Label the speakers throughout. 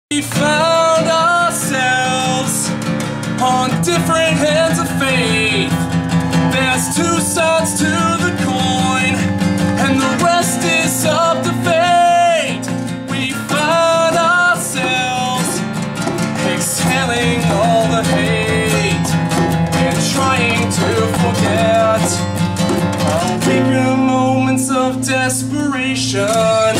Speaker 1: We found ourselves on different ends of faith. There's two sides to the coin, and the rest is up to fate. We found ourselves exhaling all the hate and trying to forget our weaker moments of desperation.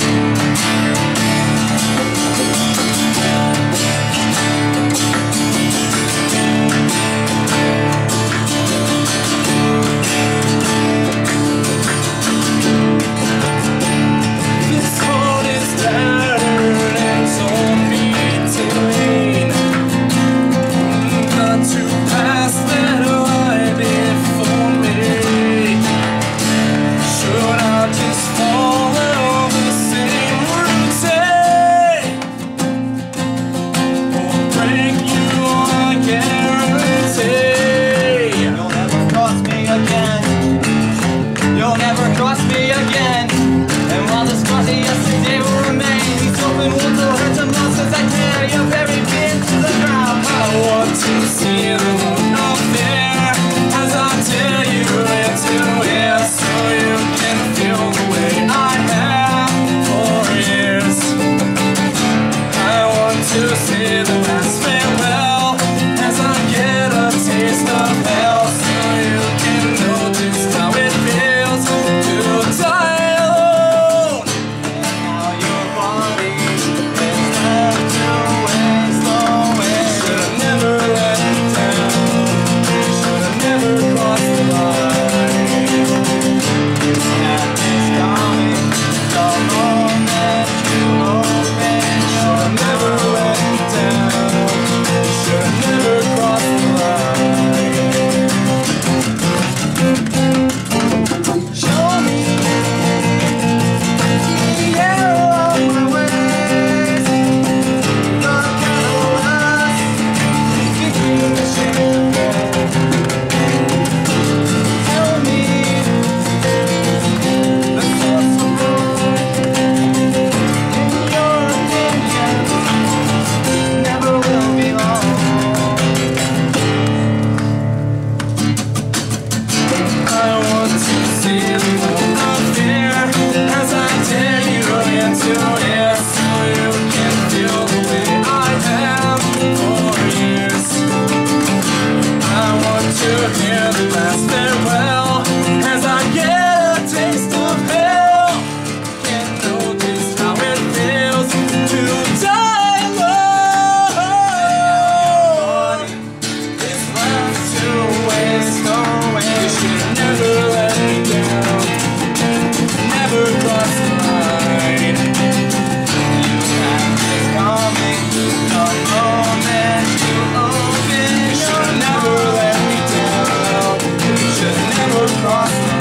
Speaker 2: Cross